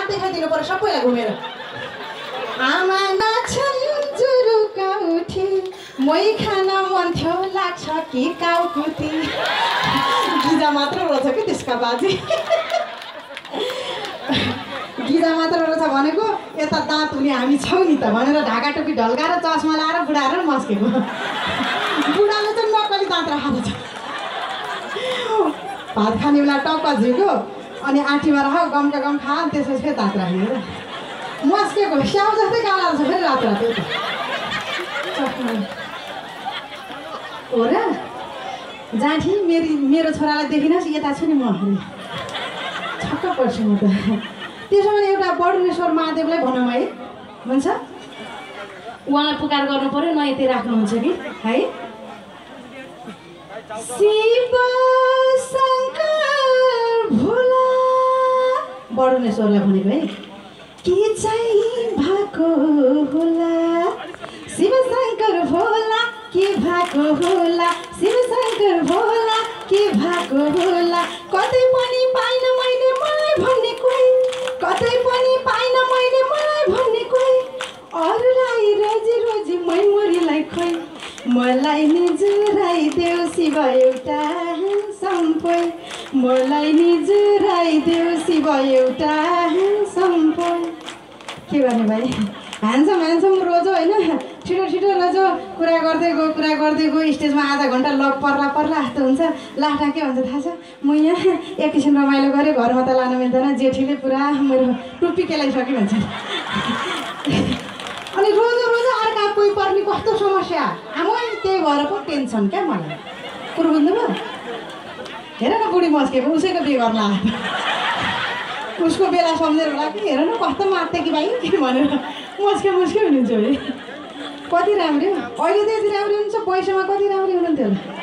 देखाइदिनु पर्यो सबैलाई घुमेर। आमा नाच्छन् जुरुका उठी मै खान मन थियो लाग्छ कि काउकुती। गिजा मात्र रोछ कि त्यसका बाजे। गिजा मात्र रोछ भनेको यता दाँत हुने हामी छौँ नि त भनेर ढाका टोपी ढल्काएर चस्मा लाएर बुढाएर मस्केको। बुढाले चाहिँ नक्कली दाँत राखेको छ। भात खाने बेला टक्क झिक्यो अनि आँटीमा राख गमका गम खा त्यसपछि दाँत राख्यो मस्केको स्याउ जस्तै काला छ फेरि रात रात हो र। जाँठी मेरो छोरालाई देखिनस् यता छु नि म छक्क पर्छु म त। त्यसो भने एउटा बडुनेश्वर महादेवलाई भनौँ है भन्छ उहाँलाई पुकार गर्नु पर्यो न यतै राख्नुहुन्छ कि है। शिव शङ्कर भोला बडुनेश्वरलाई भनेको है। के चाहिँ भएको होला शिव शङ्कर भोला के भएको होला शिव शङ्कर भोला के भएको होला। कतै पनि पाइन मैले मलाई भन्ने कोही कतै पनि पाइन मैले मलाई भन्ने कोही अरूलाई रोजी रोजी मै मरिलाई खोइ मलाई नि जुराइदेऊ शिव एउटा ह्यान्डसम पोइ मलाई नि जुराइदेऊ शिव एउटा ह्यान्डसम पोइ। के गर्ने भाइ ह्यान्डसम रोजो होइन छिटो छिटो रोजो कुरा गर्दै गयो स्टेजमा आधा घन्टा लग पर्ला जस्तो हुन्छ। लास्टमा के भन्छ थाहा छ म यहाँ एकैछिन रमाइलो गरेँ घरमा त लान मिल्दैन जेठीले पुरा मेरो टुप्पी केलाइसक्यो भन्छ। अनि रोजो अर्का कोही पर्ने कस्तो समस्या आमा त्यही भएर पो टेन्सन क्या मलाई। कुरो बुझ्नुभयो हेर न बुढी मस्केको उसैको बिहे गर्न आयो उसको बेला सम्झेर होला कि हेर न कस्तो मात्थ्यो कि भाइ भनेर मस्के हुनुहुन्छ है। कति राम्रो अहिले त यति राम्रो हुन्छ पैसामा कति राम्रो हुनुहुन्थ्यो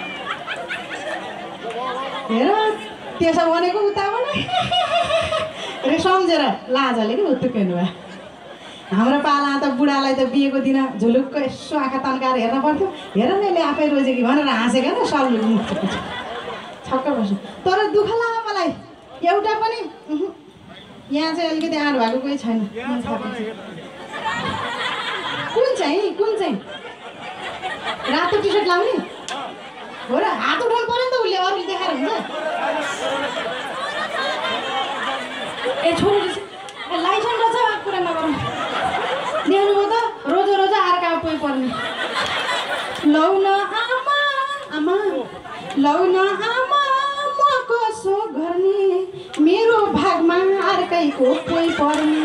हेर त्यसो भनेको उताबाट रे सम्झेर लाजले कि उत्तुक हेर्नुभयो। हाम्रो पाला त बुढालाई त बिहेको दिन झुलुक्क यसो आँखा तन्काएर हेर्न पर्थ्यो हेर न यसले आफै रोजे कि भनेर हाँसेको न सल्लु छक्क पर्छ। तर दुःख लाग्यो मलाई एउटा पनि यहाँ चाहिँ अलिकति आँट भएको कोही छैन। कुन चाहिँ रातो टी सर्ट लाउने हो र हात उठाउनु पर्यो नि त उसले अरूले देखाएर हुन्छ। ए छोरी लाइसेन्स रहेछ कुरा नगरौँ देख्नुभयो त रोजो अर्का कोही पर्ने। लौ न आमा लौ न आमा म कसो गर्ने मेरो भागमा अर्कैको कोही पर्ने।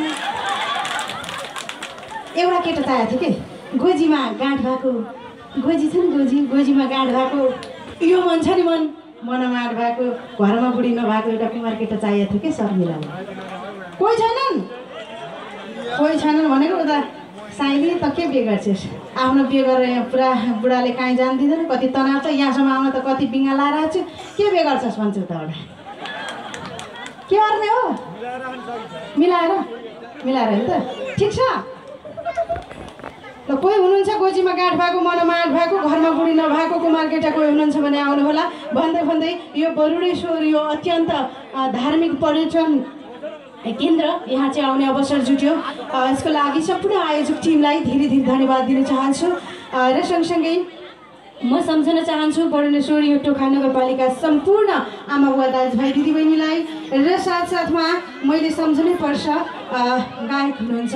एउटा केटा चाहिएको थियो कि गोजीमा गाँठ भएको गोजी छ नि गोजीमा गाँठ भएको यो मन छ नि मनमा आँट भएको घरमा बुढी नभएको एउटा कुमार केटा चाहिएको थियो कि शर्मिलालाई। कोही छैनन् भनेको उता साइली त के बिहे गर्छस् आफ्नो बिहे गरेर यहाँ पुरा बुढाले काहीँ जान दिँदैन कति तनाव छ यहाँसम्म आउन त कति बिङ्गा लाएर आएको छु के बिहे गर्छस् भन्छ उताबाट। के गर्ने हो मिलाएर होइन त ठिक छ। ल कोही हुनुहुन्छ गोजीमा गाँठ भएको मनमा आँट भएको घरमा बुढी नभएको कुमार केटा कोही हुनुहुन्छ भने आउनु होला। भन्दै यो बरुडेश्वर यो अत्यन्त धार्मिक पर्यटन केन्द्र यहाँ चाहिँ आउने अवसर जुट्यो। यसको लागि सम्पूर्ण आयोजक टिमलाई धेरै धन्यवाद दिन चाहन्छु र सँगसँगै म सम्झन चाहन्छु बरुडेश्वर यो टोखा नगरपालिका सम्पूर्ण आमा बुवा दाजुभाइ दिदीबहिनीलाई र साथसाथमा मैले सम्झनै पर्छ गायक हुनुहुन्छ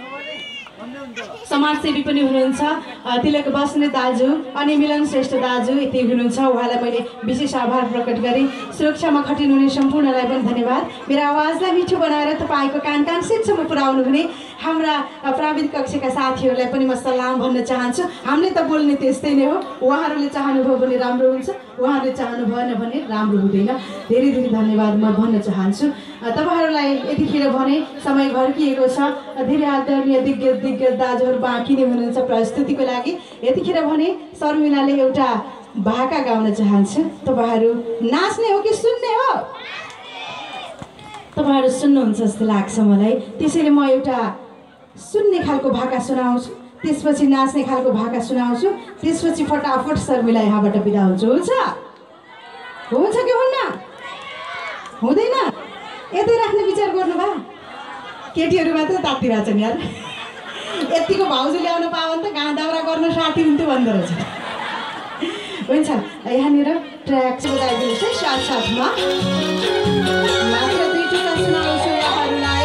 समाजसेवी पनि हुनुहुन्छ तिलक बस्ने दाजु अनि मिलन श्रेष्ठ दाजु यति हुनुहुन्छ उहाँलाई मैले विशेष आभार प्रकट गरेँ। सुरक्षामा खटिनुहुने सम्पूर्णलाई पनि धन्यवाद। मेरो आवाजलाई मिठो बनाएर तपाईँको कान कानसितसम्म पुर्याउनु हुने हाम्रा प्राविधिक कक्षका साथीहरूलाई पनि म सलाम भन्न चाहन्छु। हामीले त बोल्ने त्यस्तै नै हो उहाँहरूले चाहनुभयो भने राम्रो हुन्छ उहाँहरूले चाहनु भएन भने राम्रो हुँदैन। धेरै धन्यवाद म भन्न चाहन्छु। तपाईँहरूलाई यतिखेर भने समय घर्किएको छ धेरै आदरणीय दिग्गज दाजुहरू बाँकी नै हुनुहुन्छ प्रस्तुतिको लागि। यतिखेर भने शर्मिलाले एउटा भाका गाउन चाहन्छु। तपाईँहरू नाच्ने हो कि सुन्ने हो? तपाईँहरू सुन्नुहुन्छ जस्तो लाग्छ मलाई। त्यसैले म एउटा सुन्ने खालको भाका सुनाउँछु त्यसपछि नाच्ने खालको भाका सुनाउँछु त्यसपछि फटाफट शर्मिला यहाँबाट बिदा हुन्छ। हुन्छ कि हुन्न? हुँदैन? यतै राख्ने विचार गर्नुभयो? केटीहरू मात्र तातिरहेछन् यार यतिको भाउजू ल्याउन पायो भने त गाँड दाउरा गर्न साथी हुन्थ्यो भन्दो रहेछ हुन्छ यहाँनिर ट्र्याक चाहिँ बजाइदिनुहोस् है साथसाथमा मात्र 2 टुक्रा सुनाउँछु यहाँहरूलाई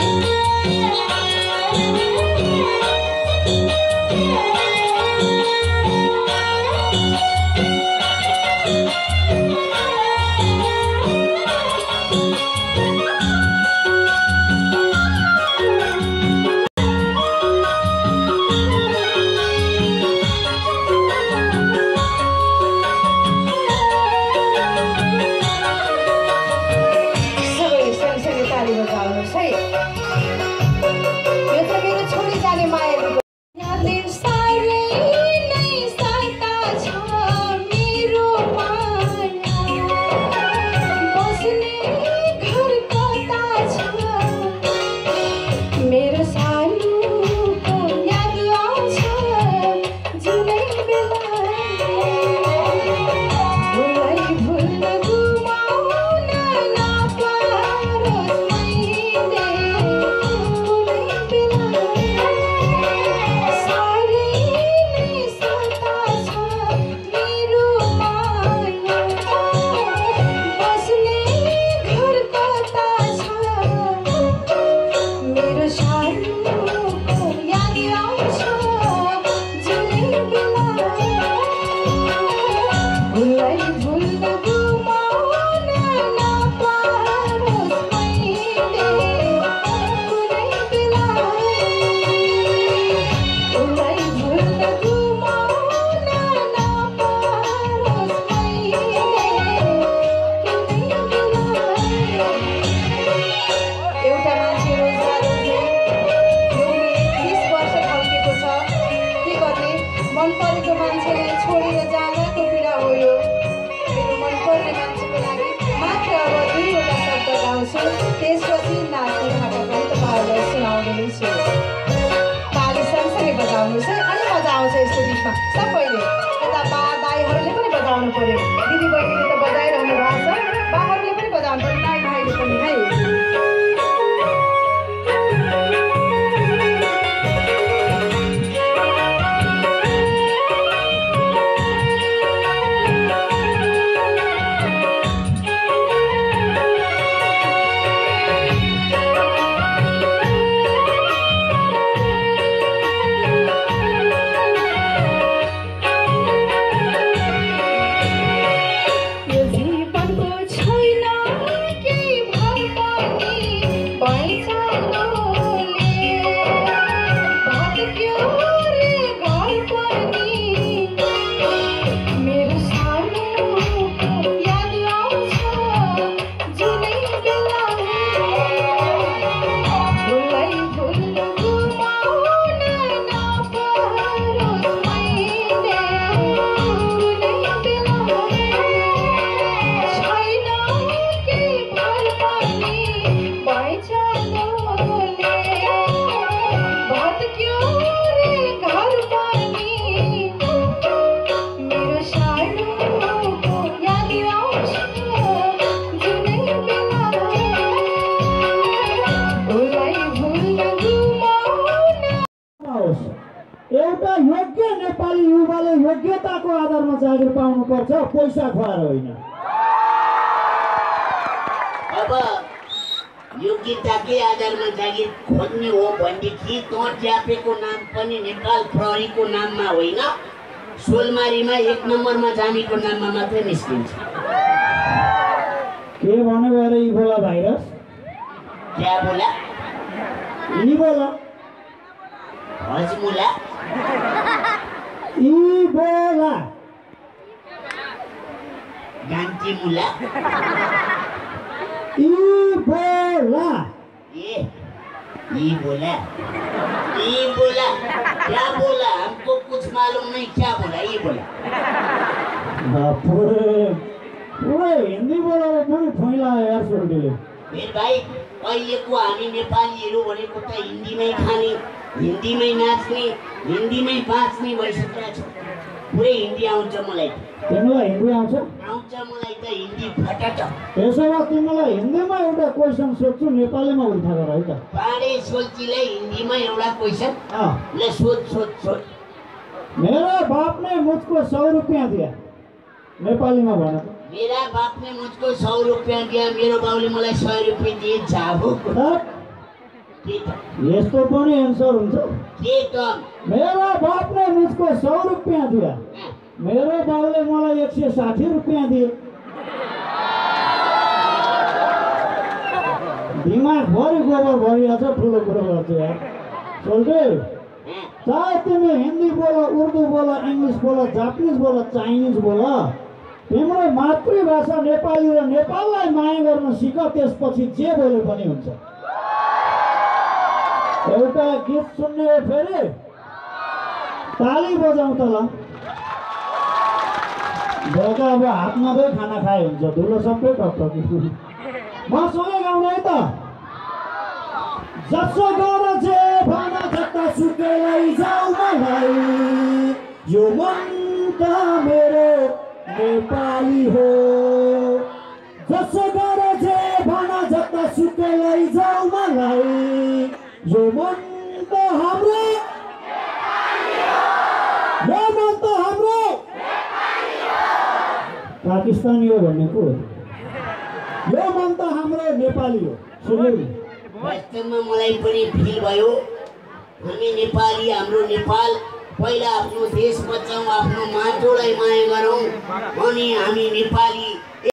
त्यसपछि नाच्ने खाना पनि तपाईँहरूलाई सुनाउनेछु ताली सँगसँगै बजाउनुहोस् है अनि मजा आउँछ यस्तो गीतमा सबैले यता बा दाईहरूले पनि बजाउनु पर्यो दिदी बहिनीले त बजाइरहनु भएको छ बाहरूले पनि बजाउनु पर्यो दाई भाइले पनि है योग्यताको आधारमा जागिर पाउनुपर्छ पैसा खुवाएर होइन अब योग्यताकै आधारमा जागिर खोज्ने हो भनेदेखि त च्यापेको नाम पनि नेपाल प्रहरीको नाममा होइन सोलमारीमा 1 नम्बरमा जानेको नाममा मात्रै निस्किन्छ के भन्नु गरे इबोला भाइरस क्या बोला इबोला हजमुला इबोला गान्ची मुला इबोला इबोला इबोला क्या बोला हमको कुछ मालूम नहीं क्या बोला इबोला पूरे हिंदी बोला पूरी फैला यार सुरटीले फिर भाइ अहिलेको हामी नेपालीहरू भनेको त हिन्दीमै खाने हिन्दीमै नाच्ने हिन्दीमै बाँच्ने भइसकेका छौँ पुरै हिन्दी आउँछ मलाई तिमीलाई हिन्दी आउँछ मलाई त हिन्दी फटाट त्यसो भए तिमीलाई हिन्दीमा एउटा क्वेसन सोध्छु नेपालीमा उल्था गर है त पाडे सोल्चीलाई हिन्दीमा एउटा क्वेसन अँ ले सोध मेरा बाप ने मुझको 100 रुपया दिया नेपालीमा भन त मेरा बाप ने मुझको 100 रुपया दिया मेरो बाउले मलाई 100 रुपैयाँ दिए जाबो के त यस्तो पनि एन्सर हुन्छ के त मेरा बाप ने मुझको 100 रुपया दिया मेरो बाउले मलाई 160 रुपया दिए दिमाग भरि गोबर भरिरहेछ ठुलो कुरो गर्छ यार सोल्टे चाहे तिमी हिन्दी बोल उर्दू बोल इंग्लिश बोल जापानिज बोल चाइनिज बोल तिम्रो मातृभाषा नेपाली र नेपाललाई माया गर्न सिक त्यसपछि जे बोले पनि हुन्छ एउटा गीत सुन्ने हो फेरि ताली बजाउँ त ल बेलुका अब हात नभए खाना खाए हुन्छ धुलो सबै टकटकी म सँगै गाउँ है त जसो गर जे भन जता सुकै लैजाऊ मलाई यो मन त मेरो नेपाली हो जसो गर जे भन जता सुकै लैजाऊ मलाई यो मन त हाम्रो नेपाली हो यो मन त हाम्रो नेपाली हो पाकिस्तानी हो भन्ने को यो मन त हाम्रो नेपाली हो सुन्नु वास्तवमा मलाई पनि फिल भयो हामी नेपाली हाम्रो नेपाल पहिला आफ्नो देश बचाउँ आफ्नो माटोलाई माया गरौँ अनि हामी नेपाली